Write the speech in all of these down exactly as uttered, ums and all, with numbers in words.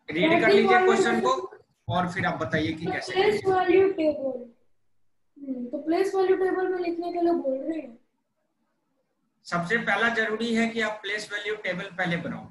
Read कर लीजिए question को और फिर आप बताइए कि कैसे प्लेस वैल्यू टेबल। तो प्लेस वैल्यू टेबल में लिखने के लिए बोल रहे हैं। सबसे पहला जरूरी है कि आप प्लेस वैल्यू टेबल पहले बनाओ।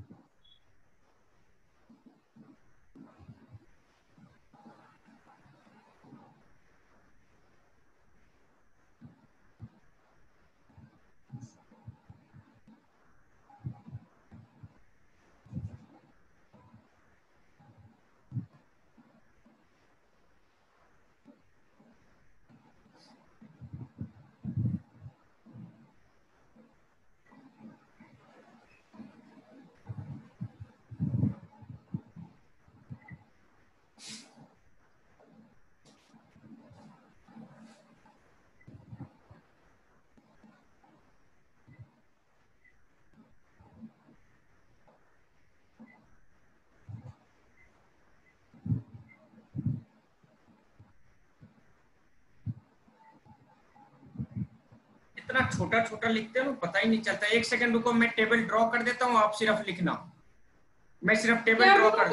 इतना छोटा छोटा लिखते हो पता ही नहीं चलता। एक सेकंड रुको, मैं टेबल ड्रॉ कर देता हूँ, आप सिर्फ लिखना। मैं सिर्फ टेबल ड्रॉ कर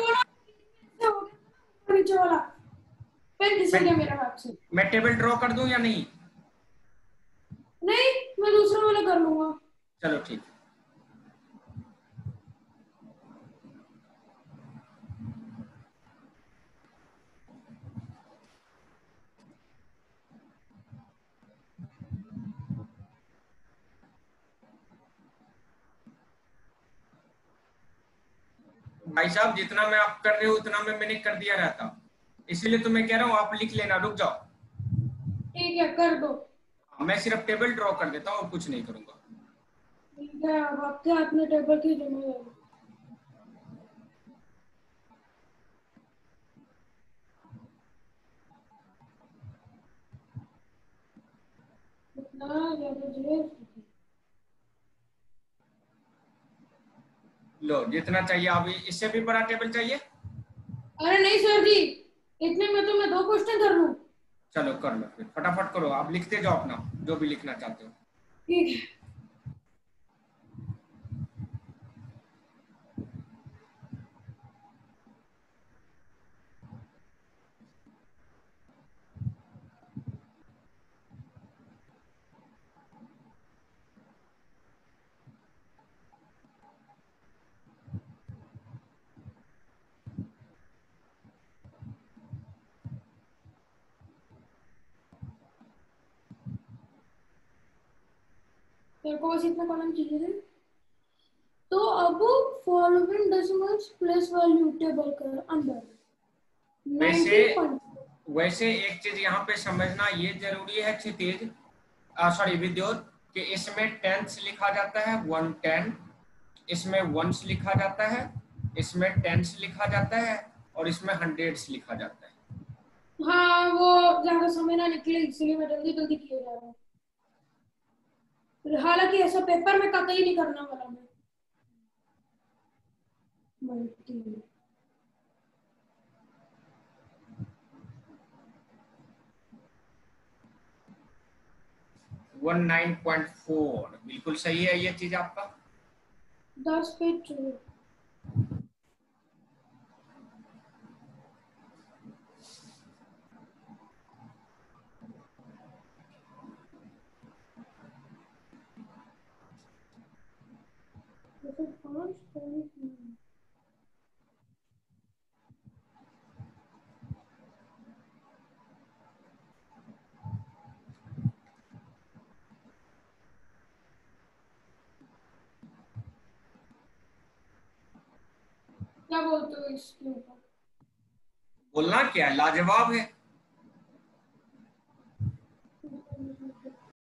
नीचे वाला पेन मैं, गया मेरा हाथ से। मैं टेबल ड्रॉ कर दूं या नहीं? नहीं, मैं दूसरा वाला कर लूंगा। चलो ठीक। भाई साहब, जितना मैं आप कर रहे हो उतना मैं मैंने कर दिया रहता, इसीलिए तो मैं कह रहा हूँ आप लिख लेना। रुक जाओ, ठीक है, कर दो। मैं सिर्फ टेबल ड्रॉ कर देता हूँ और कुछ नहीं करूंगा। ठीक है, अब आपके हाथ में टेबल की जिम्मेदारी। इतना ज्यादा जोर। लो, जितना चाहिए। आप इससे भी बड़ा टेबल चाहिए? अरे नहीं सर जी, इतने में तो मैं दो क्वेश्चन कर लूं। चलो कर लो, फिर फटाफट करो। आप लिखते जाओ अपना जो भी लिखना चाहते हो। ठीक है। तेरे को बस इतना कॉलम चाहिए थे। तो अब following decimals place value table कर अंदर वैसे नाइनटीन पॉइंट। वैसे एक चीज यहाँ पे समझना ये जरूरी है क्षितिज, सॉरी विद्युत, कि इसमें टेंस लिखा जाता है वन टेन, इसमें वंस लिखा जाता है, इसमें टेंस लिखा जाता है और इसमें हंड्रेड्स लिखा जाता है। हाँ, वो ज्यादा समय ना निकले इसलिए मैं जल्दी जल्दी किए जा रहा हूँ। हालांकि ऐसा पेपर में कतई नहीं करना वाला मैं। Multi one nine point four बिल्कुल सही है ये चीज आपका। दस पेज चाहिए। तो फिर पाँच पॉइंट क्या बोलते हो इसके ऊपर? बोलना क्या है, लाजवाब है।